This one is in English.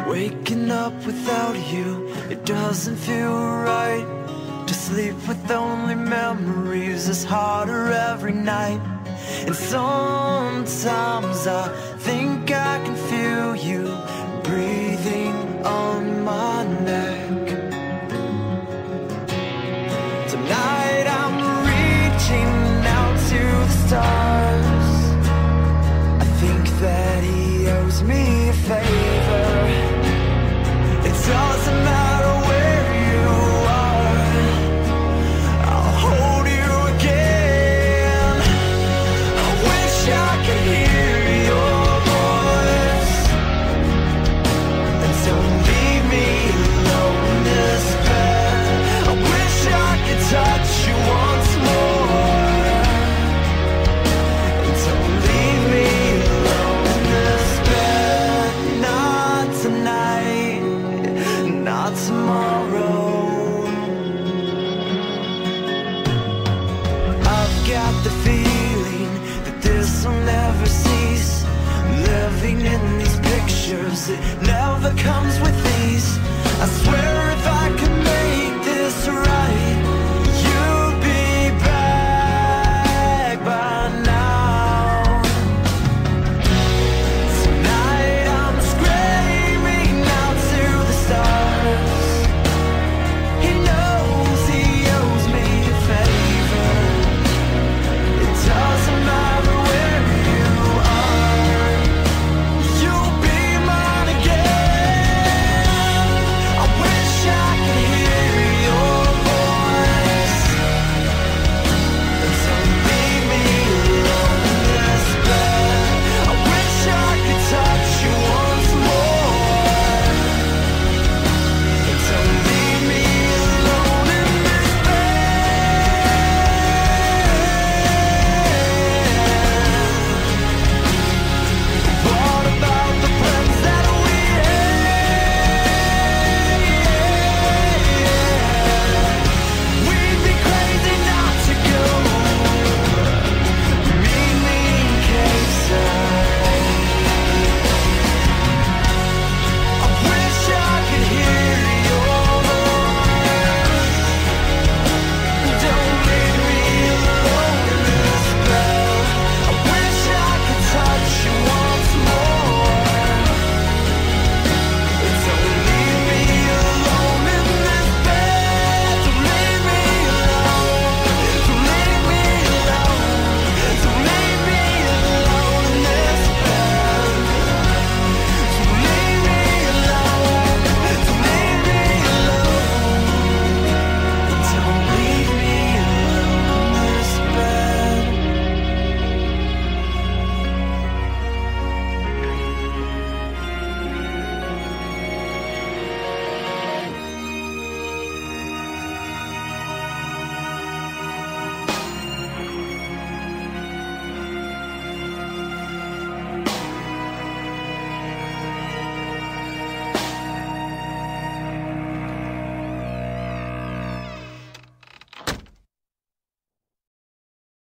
Waking up without you, it doesn't feel right. To sleep with only memories is harder every night. And sometimes I think I can feel you breathing on my neck. Tonight I'm reaching out to the stars. I think that he owes me a favor. It doesn't matter where you are, I'll hold you again. I wish I could hear your voice, and don't leave me alone in this bed. I wish I could touch you once more, and don't leave me alone in this bed. Not tonight, not tomorrow. I've got the feeling that this will never cease. Living in these pictures, it never comes with ease. I swear